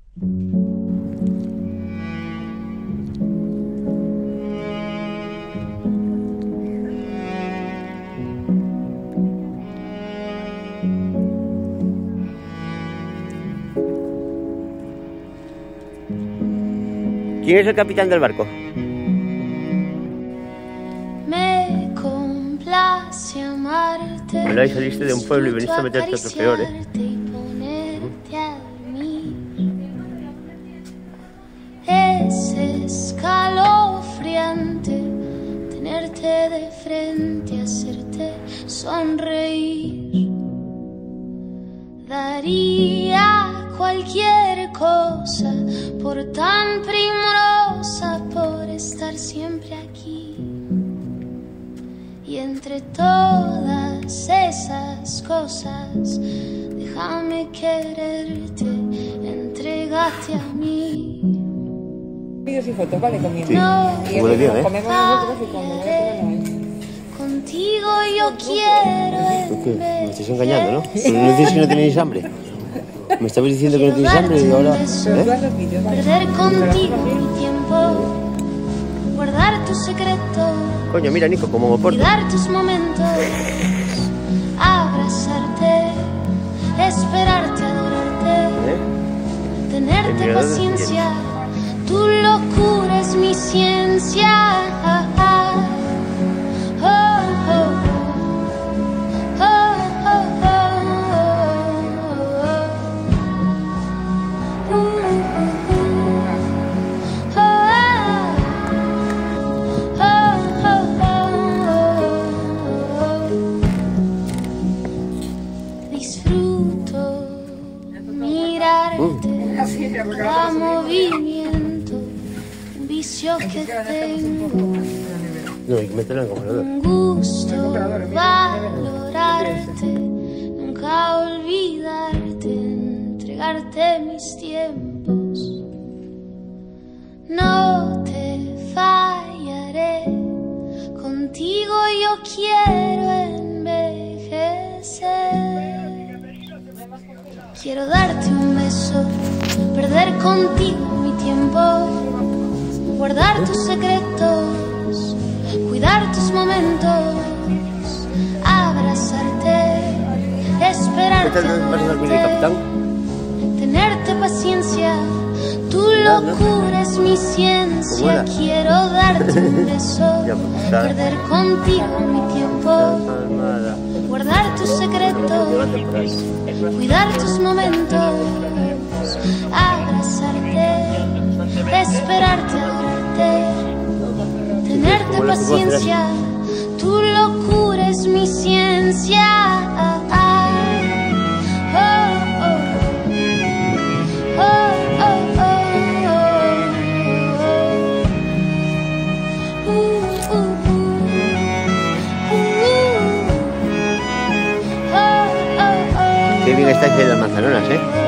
¿Quién es el capitán del barco? Me complace amarte. Bueno, ahí saliste de un pueblo y veniste a meterte a otro peor, ¿eh? Es escalofriante tenerte de frente, hacerte sonreír. Daría cualquier cosa por tan primorosa, por estar siempre aquí. Y entre todas esas cosas, déjame quererte, entrégate a mí. Vídeos y fotos, vale, conmigo. Sí. No, Y Huele bien, ¿eh? comemos nosotros y cuando contigo yo quiero ¿Tú qué? Me estáis engañando, ¿no? Pero no dices que no tenéis hambre. Me estabais diciendo que no tenéis hambre y ahora... perder contigo mi tiempo, guardar tu secreto, Coño, mira, Nico, como me porto. cuidar tus momentos, abrazarte, esperarte, adorarte, El tenerte mirador del paciencia. Tu locura es mi ciencia. Oh, oh, oh, oh, disfruto mirarte, cada movimiento, un vicio que tengo, No, hay que meterlo en el congelador. un gusto valorarte, nunca olvidarte, entregarte mis tiempos. No te fallaré, contigo yo quiero envejecer. Quiero darte un beso, perder contigo mi tiempo, guardar tus secretos, cuidar tus momentos, abrazarte, ¿Qué esperarte, tal vas a dormir, capitán? tenerte paciencia. Tu locura es mi ciencia. Quiero darte un beso, Ya, pues, está. perder contigo mi tiempo, Almada. guardar tus secretos, Llévate por ahí. cuidar tus momentos, abrazarte, esperarte, adorarte, tenerte ¿Cómo lo puedo hacer así? paciencia. Tu locura es mi ciencia. Qué bien estáis en las manzanonas, ¿eh?